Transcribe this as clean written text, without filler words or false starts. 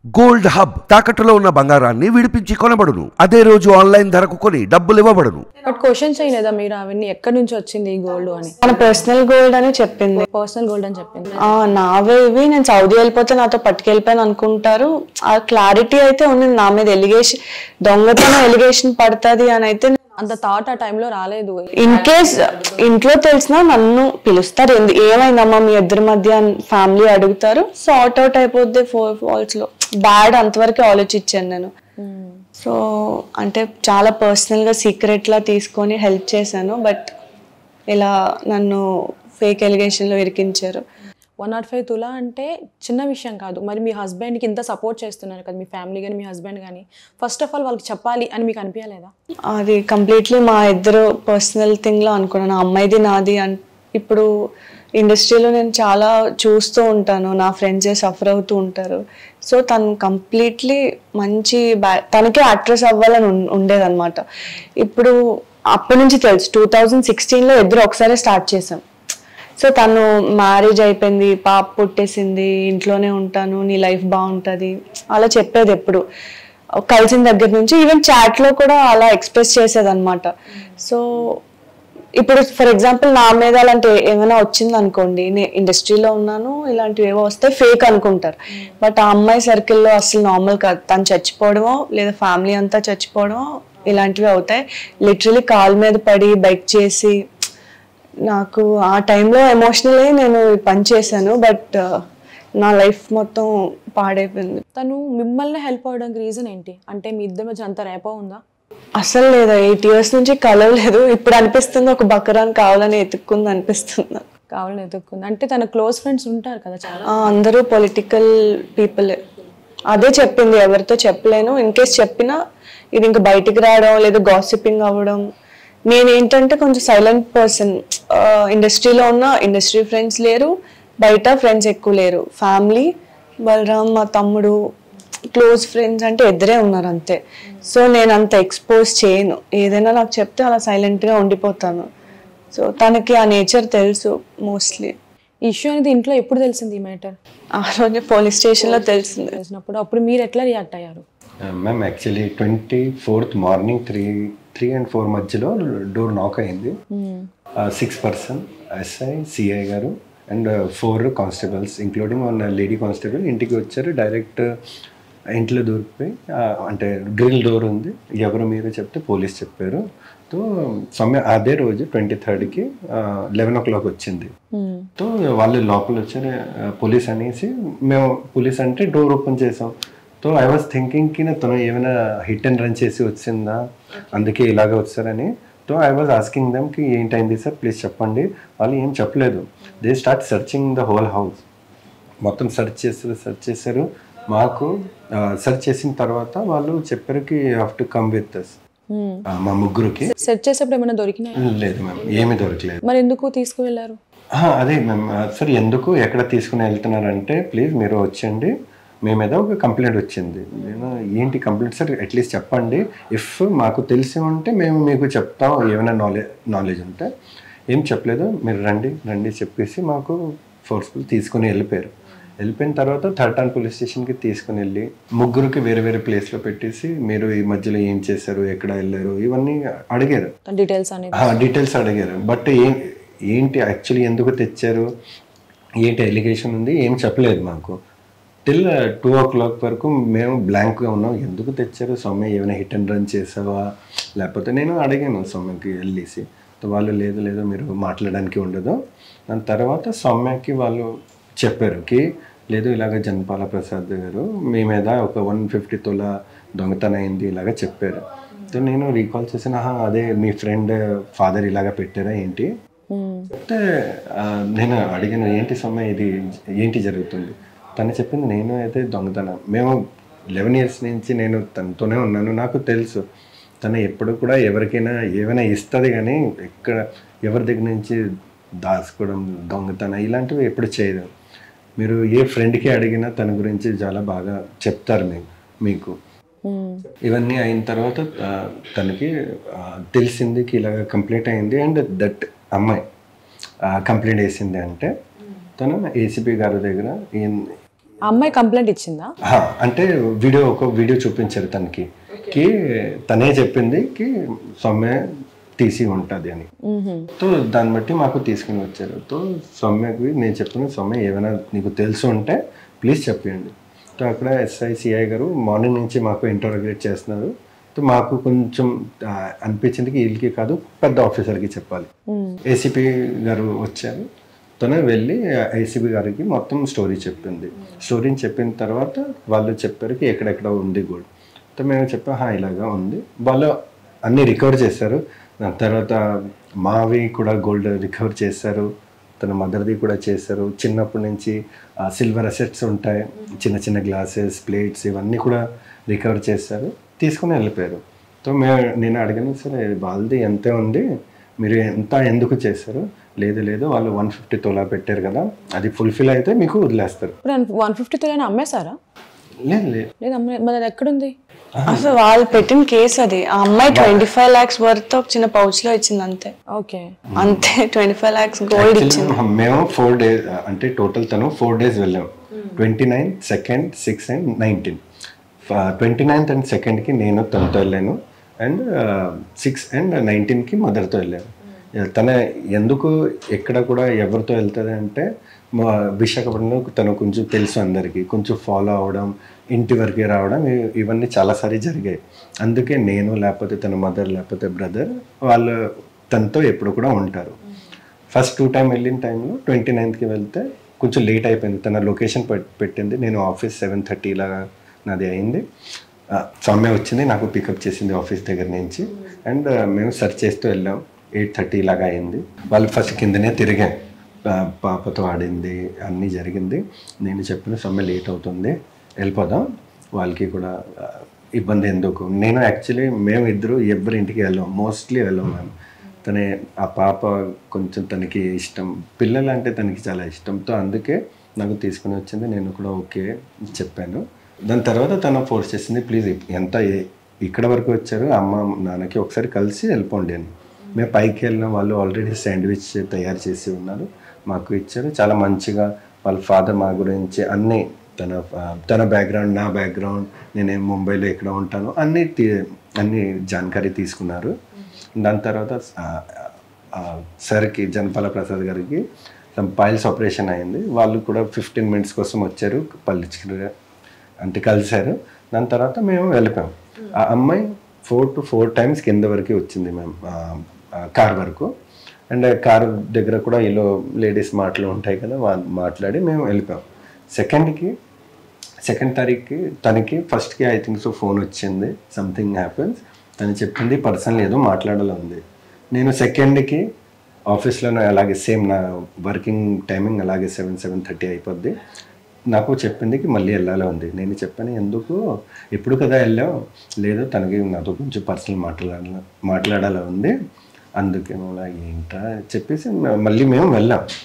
Gold hub తాకట్టులో ఉన్న బంగారాన్ని విడిపించి కొనబడును. అదే రోజు ఆన్లైన్ ధరకు కొని డబ్బులు ఇవ్వబడును. బట్ క్వశ్చన్ చేయలేదా మీరు అవన్నీ ఎక్కడి నుంచి వచ్చింది ఈ గోల్డ్ అని? మన పర్సనల్ గోల్డ్ అని చెప్పింది. పర్సనల్ గోల్డ్ అని చెప్పింది. నావే ఇవి, నేను సౌదీ వెళ్ళిపోతే నాతో పట్టుకెళ్ళిపోయాను అనుకుంటారు. ఆ క్లారిటీ అయితే ఉంది నా మీద. ఎలిగేషన్, దొంగతనం ఎలిగేషన్ పడుతుంది అని అయితే అంత థాట్ ఆ టైంలో రాలేదు. ఇన్ కేస్ ఇంట్లో తెలిసినా నన్ను పిలుస్తారు, ఏమైందమ్మా మీ ఇద్దరి మధ్య ఫ్యామిలీ అడుగుతారు, సార్ట్ అవుట్ అయిపోద్ది 4 falls లో. బ్యాడ్ అంతవరకు ఆలోచించాను నేను. సో అంటే చాలా పర్సనల్ గా సీక్రెట్ లా తీసుకొని హెల్ప్ చేశాను. బట్ ఇలా నన్ను ఫేక్ ఎలిగేషన్ లో ఇరికించారు. 105 తులా అంటే చిన్న విషయం కాదు. మరి మీ హస్బెండ్కి ఇంత సపోర్ట్ చేస్తున్నారు కదా, మీ ఫ్యామిలీ కానీ మీ హస్బెండ్ కానీ, ఫస్ట్ ఆఫ్ ఆల్ వాళ్ళకి చెప్పాలి అని మీకు అనిపించలేదా? అది కంప్లీట్లీ మా ఇద్దరు పర్సనల్ థింగ్లో అనుకున్నాను. అమ్మాయిది నాది. ఇప్పుడు ఇండస్ట్రీలో నేను చాలా చూస్తూ ఉంటాను, నా ఫ్రెండ్సే సఫర్ అవుతూ ఉంటారు. సో తను కంప్లీట్లీ మంచి తనకే యాక్ట్రెస్ అవ్వాలని ఉండేదన్నమాట. ఇప్పుడు అప్పటి నుంచి తెలుసు, 2016లో ఇద్దరు ఒకసారి స్టార్ట్ చేసాం. సో తను మ్యారేజ్ అయిపోయింది, పాప పుట్టేసింది, ఇంట్లోనే ఉంటాను, నీ లైఫ్ బాగుంటుంది అలా చెప్పేది. ఎప్పుడు కలిసిన దగ్గర నుంచి ఈవెన్ చాట్లో కూడా అలా ఎక్స్ప్రెస్ చేసేది అనమాట. సో ఇప్పుడు ఫర్ ఎగ్జాంపుల్ నా మీద అలాంటి ఏమైనా వచ్చింది అనుకోండి, నేను ఇండస్ట్రీలో ఉన్నాను, ఇలాంటివి ఏవో వస్తే ఫేక్ అనుకుంటారు. బట్ ఆ అమ్మాయి సర్కిల్లో అసలు నార్మల్ కాదు. తను చచ్చిపోవడమో లేదా ఫ్యామిలీ అంతా చచ్చిపోవడమో ఇలాంటివి అవుతాయి. లిటరలీ కాల్ మీద పడి బైక్ చేసి, నాకు ఆ టైంలో ఎమోషనల్ అయ్యి నేను పని చేశాను. బట్ నా లైఫ్ మొత్తం పాడైపోయింది. తను మిమ్మల్ని హెల్ప్ అవ్వడానికి రీజన్ ఏంటి? అంటే మీ ఇద్దరి మధ్య అంత రేపో ఉందా? అసలు లేదా, 8 years నుంచి కలవలేదు. ఇప్పుడు అనిపిస్తుంది ఒక బకరాన్ని కావాలని ఎత్తుక్కుంది అనిపిస్తుంది. కావాలని ఎత్తుక్కుంది అంటే తన క్లోజ్ ఫ్రెండ్స్ ఉంటారు కదా చాలా, అందరూ పొలిటికల్ పీపులే. అదే చెప్పింది, ఎవరితో చెప్పలేను. ఇన్ కేస్ చెప్పినా ఇది ఇంకా బయటికి రావడం లేదా గాసిపింగ్ అవ్వడం. నేనేంటంటే కొంచెం సైలెంట్ పర్సన్. ఇండస్ట్రీలో ఉన్న ఇండస్ట్రీ ఫ్రెండ్స్ లేరు, బయట ఫ్రెండ్స్ ఎక్కువ లేరు. ఫ్యామిలీ, బలరామ్ మా తమ్ముడు, క్లోజ్ ఫ్రెండ్స్ అంటే ఇద్దరే ఉన్నారు అంతే. సో నేను అంత ఎక్స్పోజ్ చేయను. ఏదైనా నాకు చెప్తే అలా సైలెంట్గా ఉండిపోతాను. సో తనకి ఆ నేచర్ తెలుసు మోస్ట్లీ. ఈ ఇష్యూ అనేది ఇంట్లో ఎప్పుడు తెలిసింది? ఈ మ్యాటర్ ఆ రోజు పోలీస్ స్టేషన్లో తెలిసినప్పుడు. అప్పుడు మీరు ఎట్లా రియాక్ట్ అయ్యారు? Ma'am actually 24th morning 3 and 4 మధ్యలో డోర్ నాక్ అయింది. 6 person ఎస్ఐ, సిఐ గారు and 4 constables including 1 lady constable ఇంటికి వచ్చారు. డైరెక్ట్ ఇంట్లో దూరిపోయి, అంటే గ్రిల్ డోర్ ఉంది, ఎవరు మీరు చెప్తే పోలీస్ చెప్పారు. తో సమయం అదే రోజు 23rd 11 o'clock వచ్చింది. తో వాళ్ళు లోపల వచ్చారు పోలీస్ అనేసి. మేము పోలీస్ అంటే డోర్ ఓపెన్ చేసాం. సో ఐ వాజ్ థింకింగ్కి తను ఏమైనా హిట్ అండ్ రన్ చేసి వచ్చిందా, అందుకే ఇలాగ వచ్చారని. సో ఐ వాజ్ ఆస్కింగ్ దమ్కి ఏంటైంది సార్ ప్లీజ్ చెప్పండి. వాళ్ళు ఏం చెప్పలేదు. They start searching the whole house. మొత్తం సెర్చ్ చేశారు. మాకు సెర్చ్ చేసిన తర్వాత వాళ్ళు చెప్పారుకి you have to come with us. మా ముగ్గురికి సెర్చ్ చేసేప్పుడు ఏమైనా దొరికినాయి? లేదు మ్యామ్, ఏమీ దొరకలేదు. మరి ఎందుకు తీసుకువెళ్ళారు? అదే మ్యామ్, సార్ ఎందుకు ఎక్కడ తీసుకుని వెళ్తున్నారంటే ప్లీజ్ మీరు వచ్చండి, మీ మీద ఒక కంప్లైంట్ వచ్చింది. నేను ఏంటి కంప్లైంట్ సార్ అట్లీస్ట్ చెప్పండి, ఇఫ్ మాకు తెలిసి ఉంటే మేము మీకు చెప్తాం ఏమైనా నాలెడ్జ్ ఉంటే. ఏం చెప్పలేదు, మీరు రండి చెప్పేసి మాకు ఫోర్స్ఫుల్ తీసుకుని వెళ్ళిపోయిన తర్వాత థర్టాన్ పోలీస్ స్టేషన్కి తీసుకుని వెళ్ళి ముగ్గురికి వేరే వేరే ప్లేస్లో పెట్టేసి మీరు ఈ మధ్యలో ఏం చేశారు, ఎక్కడ వెళ్ళారు, ఇవన్నీ అడిగారు, డీటెయిల్స్ అడిగారు. బట్ ఏంటి యాక్చువల్లీ ఎందుకు తెచ్చారు, ఏంటి ఎలిగేషన్ ఉంది, ఏం చెప్పలేదు మాకు. టిల్ 2 o'clock వరకు మేము బ్లాంక్గా ఉన్నాం. ఎందుకు తెచ్చారు, సౌమ్య ఏమైనా హిట్ అండ్ రన్ చేసావా, లేకపోతే నేను అడిగాను సౌమ్యకి వెళ్ళేసి. వాళ్ళు లేదు మీరు మాట్లాడడానికి ఉండదు. దాని తర్వాత సౌమ్యకి వాళ్ళు చెప్పారు కి లేదు ఇలాగ జనపాల ప్రసాద్ గారు మీ మీద ఒక 150 తులా దొంగతనం అయింది ఇలాగ చెప్పారు. సో నేను రీకాల్ చేసిన, అదే మీ ఫ్రెండ్ ఫాదర్ ఇలాగ పెట్టారా ఏంటి చెప్తే నేను అడిగాను ఏంటి సౌమ్య ఇది ఏంటి జరుగుతుంది. తను చెప్పింది నేను అయితే దొంగతనం, మేము 11 years నుంచి నేను తనతోనే ఉన్నాను, నాకు తెలుసు తను ఎప్పుడు కూడా ఎవరికైనా ఏమైనా ఇస్తుంది కానీ ఎక్కడ ఎవరి దగ్గర నుంచి దాచుకోవడం, దొంగతనం ఇలాంటివి ఎప్పుడు చేయదు. మీరు ఏ ఫ్రెండ్కి అడిగినా తన గురించి చాలా బాగా చెప్తారు మీకు. ఇవన్నీ అయిన తర్వాత తనకి తెలిసింది ఇలాగ కంప్లీట్ అయింది. అండ్ దట్ అమ్మాయి కంప్లైంట్ వేసింది అంటే తను ఏసీపీ గారి దగ్గర ఆ అమ్మాయి కంప్లైంట్ ఇచ్చిందా? అంటే ఒక వీడియో చూపించారు తనకి, తనే చెప్పింది సౌమ్య తీసి ఉంటుంది అని. తో దాన్ని బట్టి మాకు తీసుకుని వచ్చారు. తో సౌమ్యకి నేను చెప్పిన, సౌమ్య ఏమైనా నీకు తెలుసు ఉంటే ప్లీజ్ చెప్పండి. తో అక్కడ SI/CI గారు మార్నింగ్ నుంచి మాకు ఇంటరాగేట్ చేస్తున్నారు. తో మాకు కొంచెం అనిపించింది వీళ్ళకి కాదు పెద్ద ఆఫీసర్కి చెప్పాలి. ACP గారు వచ్చారు. తనే వెళ్ళి ACP గారికి మొత్తం స్టోరీ చెప్పింది. స్టోరీని చెప్పిన తర్వాత వాళ్ళు చెప్పారు ఎక్కడెక్కడ ఉంది గోల్డ్. తో మేము చెప్పాం ఇలాగా ఉంది. వాళ్ళు అన్నీ రికవర్ చేశారు. దాని తర్వాత మావి కూడా గోల్డ్ రికవర్ చేశారు, తన మదర్ది కూడా చేశారు. చిన్నప్పటి నుంచి సిల్వర్ అసెట్స్ ఉంటాయి, చిన్న చిన్న గ్లాసెస్, ప్లేట్స్ ఇవన్నీ కూడా రికవర్ చేశారు, తీసుకుని వెళ్ళిపోయారు. సో నేను అడిగాను, సరే వాళ్ళది ఎంతే ఉంది, మీరు ఎందుకు చేశారు? లేదు వాళ్ళు 150 తోలా పెట్టారు కదా, అది ఫుల్ఫిల్ అయితే మీకు వదిలేస్తారు. 150 తోలా అమ్మేశారా? లేదు మరి అది ఎక్కడుంది? అసలు వాళ్ళు పెట్టిన కేసు అది. ఆ అమ్మాయి 25 lakhs వర్త్ చిన్న పౌచ్ లో ఇచ్చింది అంతే. ఓకే, అంతే 25 lakhs గోల్డ్ ఇచ్చింది. మేము 4 days అంటే టోటల్ తను 4 days వెళ్ళాం. 29, 2nd, 6th and 19. 29th and 2ndకి నేను తనతో వెళ్ళాను, అండ్ 6th and 19కి మదర్తో వెళ్ళాను. తన ఎందుకు ఎక్కడ కూడా ఎవరితో వెళ్తుంది అంటే విశాఖపట్నంలో తను కొంచెం తెలుసు అందరికీ, కొంచెం ఫాలో అవ్వడం, ఇంటి వరకే రావడం, ఇవన్నీ చాలాసారి జరిగాయి. అందుకే నేను లేకపోతే తన మదర్ లేకపోతే బ్రదర్ వాళ్ళు తనతో ఎప్పుడు కూడా ఉంటారు. ఫస్ట్ 2 time వెళ్ళిన టైంలో 29th వెళ్తే కొంచెం లేట్ అయిపోయింది. తన లొకేషన్ పెట్టింది, నేను ఆఫీస్ 7:30 లాగా నాది అయింది. సౌమ్య వచ్చింది, నాకు పికప్ చేసింది ఆఫీస్ దగ్గర నుంచి, అండ్ మేము సెర్చ్ చేస్తూ వెళ్ళాం. 8:30 లాగా అయింది. వాళ్ళు ఫస్ట్ కిందనే తిరిగాం, పాపతో ఆడింది, అన్నీ జరిగింది. నేను చెప్పిన సౌమ్య లేట్ అవుతుంది, వెళ్ళిపోదాం, వాళ్ళకి కూడా ఇబ్బంది ఎందుకు. నేను యాక్చువల్లీ మేము ఇద్దరు ఎవరి ఇంటికి వెళ్ళాం, మోస్ట్లీ వెళ్ళాం మేము. ఆ పాప కొంచెం తనకి ఇష్టం, పిల్లలు అంటే తనకి చాలా ఇష్టంతో అందుకే నాకు తీసుకుని వచ్చింది. నేను కూడా ఓకే చెప్పాను. దాని తర్వాత తను ఫోర్స్ చేసింది, ప్లీజ్ ఇక్కడ వరకు వచ్చారు, అమ్మ నాన్నకి ఒకసారి కలిసి వెళ్ళిపోండి అని. మేము పైకి వెళ్ళిన వాళ్ళు ఆల్రెడీ శాండ్విచ్ తయారు చేసి ఉన్నారు, మాకు ఇచ్చారు. చాలా మంచిగా వాళ్ళ ఫాదర్ మా గురించి అన్నీ, తన బ్యాక్గ్రౌండ్, నా బ్యాక్గ్రౌండ్, నేను ముంబైలో ఎక్కడ ఉంటాను, అన్నీ జాన్కారీ తీసుకున్నారు. దాని తర్వాత సార్కి, జనపాల ప్రసాద్ గారికి పైల్స్ ఆపరేషన్ అయింది. వాళ్ళు కూడా 15 minutes కోసం వచ్చారు, అంటే కలిశారు. దాని తర్వాత మేము వెళ్ళిపోయాం. ఆ అమ్మాయి 4 to 4 times కింద వరకు వచ్చింది మేము, కార్ వరకు. అండ్ కార్ దగ్గర కూడా ఇలా లేడీస్ మాటలు ఉంటాయి కదా, మాట్లాడి మేము వెళ్ళిపోయాం. 2nd తారీఖుకి తనకి, ఫస్ట్కి ఐ థింక్ సో ఫోన్ వచ్చింది, సంథింగ్ హ్యాపెన్స్, తను చెప్పింది పర్సనల్ ఏదో మాట్లాడాలి ఉంది. నేను 2ndకి ఆఫీస్లోనే అలాగే సేమ్ నా వర్కింగ్ టైమింగ్ అలాగే 7:30 అయిపోద్ది. నాకు చెప్పింది మళ్ళీ వెళ్ళాలి ఉంది. నేను చెప్పాను, ఎందుకు, ఎప్పుడు కదా వెళ్ళావు? లేదు తనకి నాతో కొంచెం పర్సనల్ మాట్లాడాలి ఉంది, అందుకే ఏంటా చెప్పేసి మళ్ళీ మేము వెళ్ళాం.